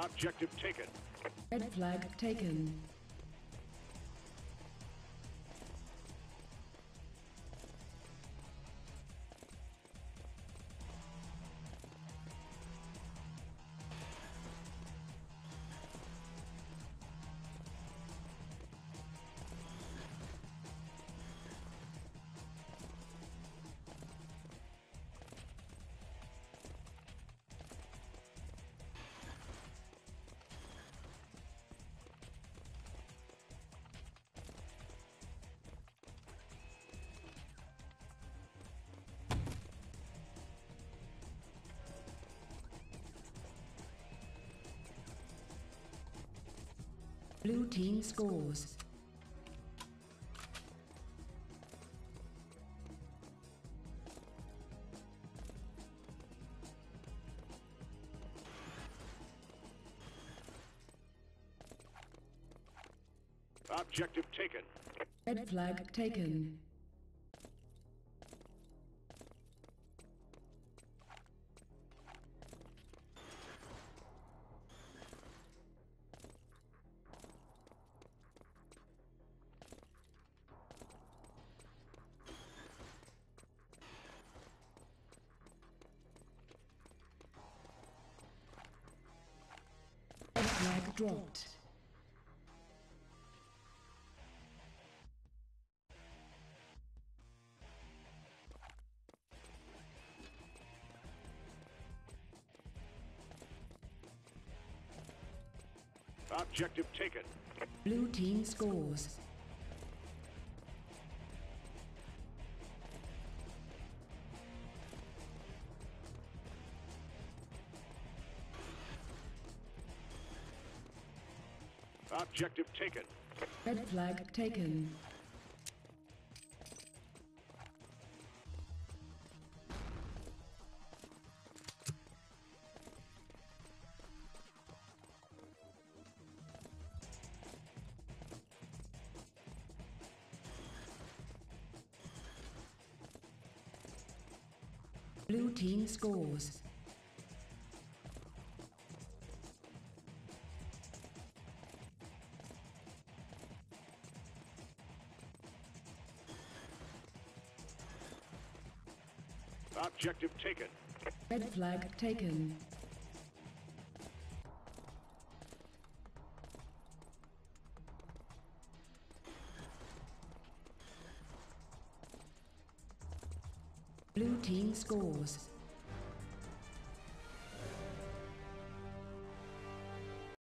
Objective taken. Red flag taken. Blue team scores. Objective taken. Red flag taken. Red flag dropped. Objective taken. Blue team scores. Objective taken. Red flag taken. Blue team scores. Objective taken. Red flag taken. Blue team scores.